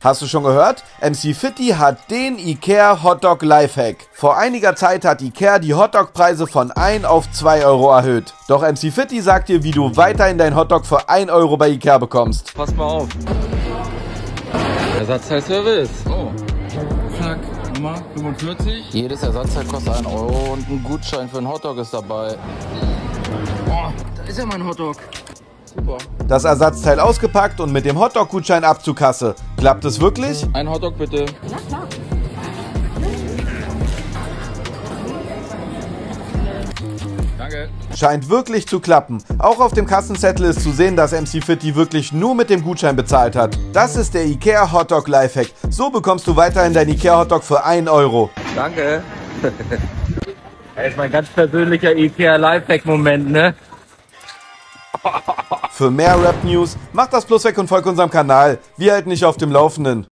Hast du schon gehört? MC Fitti hat den Ikea Hotdog Lifehack. Vor einiger Zeit hat Ikea die Hotdog-Preise von 1 auf 2 Euro erhöht. Doch MC Fitti sagt dir, wie du weiterhin dein Hotdog für 1 Euro bei Ikea bekommst. Pass mal auf. Ersatzteilservice. Oh. Zack, Nummer 45. Jedes Ersatzteil kostet 1 Euro und ein Gutschein für einen Hotdog ist dabei. Oh, da ist ja mein Hotdog. Super. Das Ersatzteil ausgepackt und mit dem Hotdog-Gutschein ab zur Kasse. Klappt es wirklich? Ein Hotdog bitte. Ja, klar. Danke. Scheint wirklich zu klappen. Auch auf dem Kassenzettel ist zu sehen, dass MC Fitti wirklich nur mit dem Gutschein bezahlt hat. Das ist der Ikea Hotdog Lifehack. So bekommst du weiterhin dein Ikea Hotdog für 1 Euro. Danke. Das ist mein ganz persönlicher Ikea Lifehack-Moment, ne? Für mehr Rap-News, mach das Plus weg und folg unserem Kanal. Wir halten dich auf dem Laufenden.